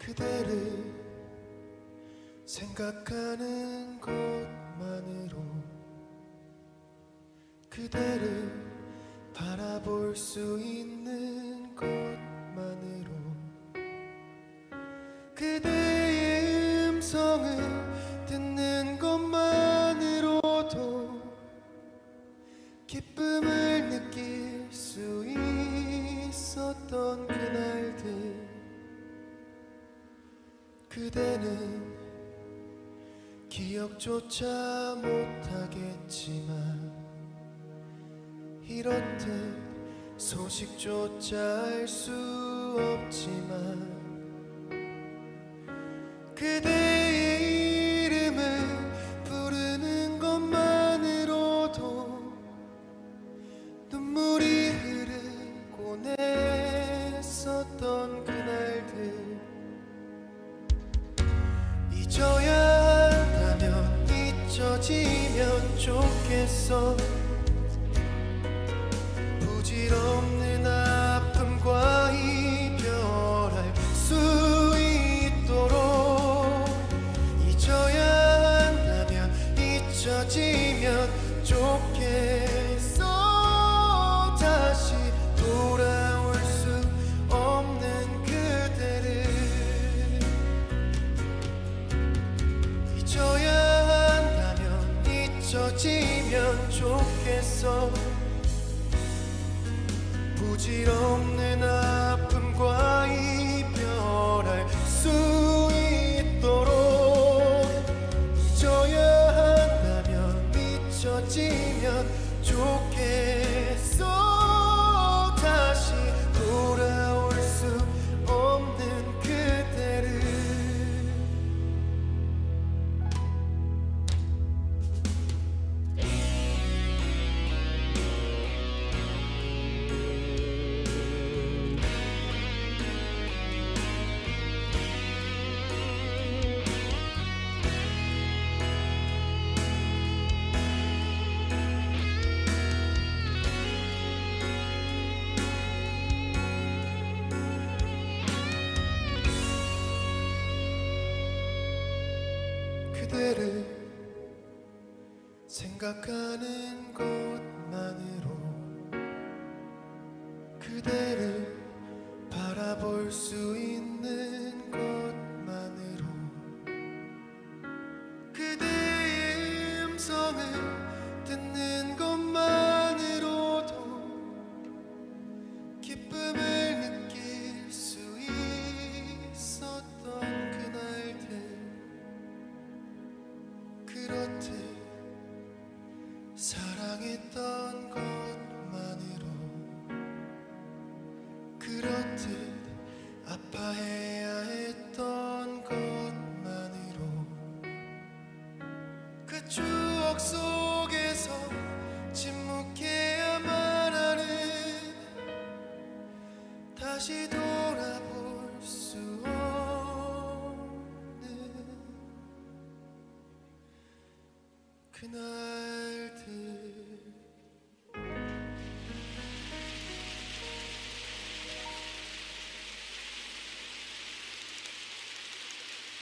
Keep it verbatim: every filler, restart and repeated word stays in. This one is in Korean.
그대를 생각하는 것만으로 그대를 바라볼 수 있는 것만으로 그대의 음성을 듣는 것만으로도 기쁨을 느낄 수 있었던 그날들 그대는 기억조차 못하겠지만 이렇듯 소식조차 알 수 없지만 그대의 이름을 부르는 것만으로도 눈물이 흐르곤 했었던 그날들 잊어야 한다면 잊혀지면 좋겠어 부질없는 아픔과 이별할 수 있도록 잊어야 한다면 잊혀지면 좋겠어 다시 돌아올 수 없는 그대를 잊어야 한다면 잊혀지면 좋겠어 부질없는 아픔과 이별할 수 있도록 잊어야 한다면 잊혀지면 좋겠어 다시 돌아올 수 없는 그대를 그대를 생각하는 것만으로 그대를 바라볼 수 있는 것만으로 그대의 음성을 듣는 것만으로도 기쁨을 느낄 수 있었던 그날들 그렇듯 사랑했던 것만으로 그렇듯 아파해야 했던 것만으로 그 추억 속에서 침묵해야만 하는 다시 돌아볼 수 없는 그날들